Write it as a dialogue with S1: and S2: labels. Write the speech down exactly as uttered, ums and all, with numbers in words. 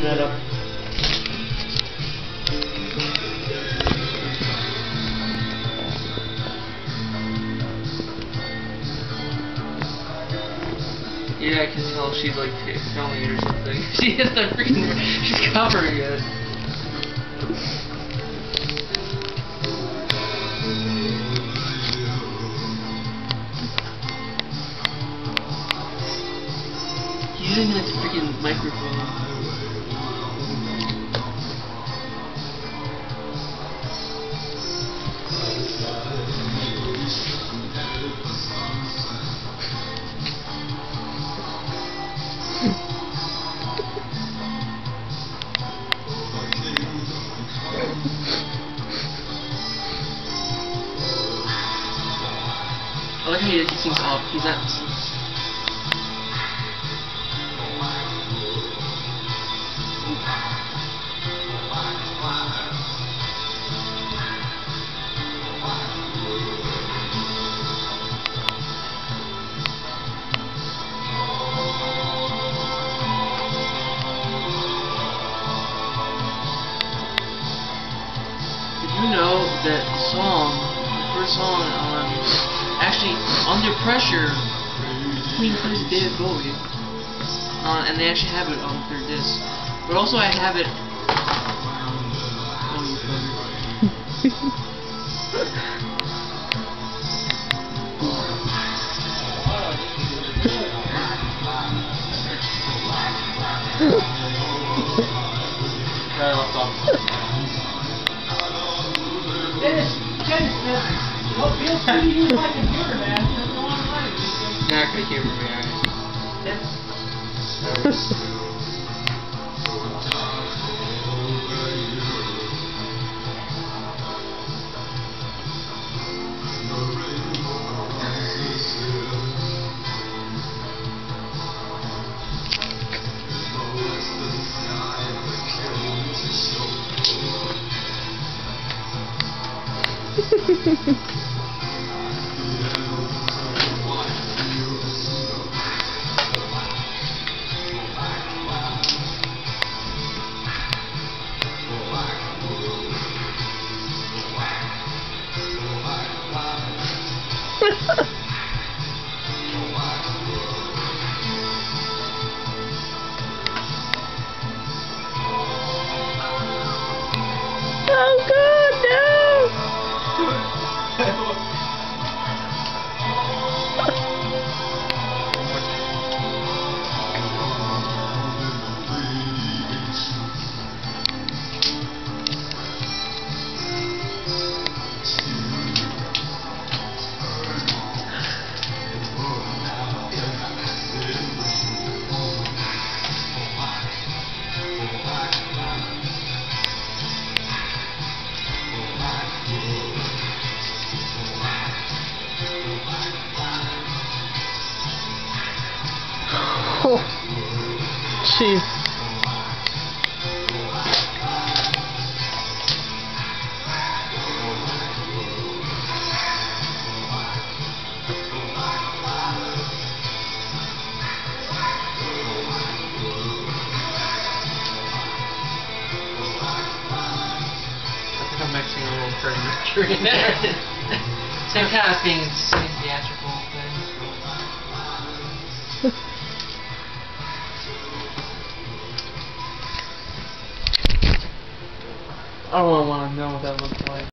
S1: that up. Yeah, I can tell she's like filming it or something. She has the freaking. She's covering it. Using that freaking microphone. I like how he, he seems off. He's not. Did you know that song, the first song on, actually, Under Pressure, Queen plays David Bowie, uh, and they actually have it on their disc. But also I have it. Oh, you Dennis, Dennis, well, feel free to use my computer, man. Just go online.
S2: You're not gonna hear me, alright?
S3: Oh God, no! Oh, jeez.
S2: I'm mixing a little pretty in there. Same kind of thing, same theatrical thing. I don't want to know what that looks like.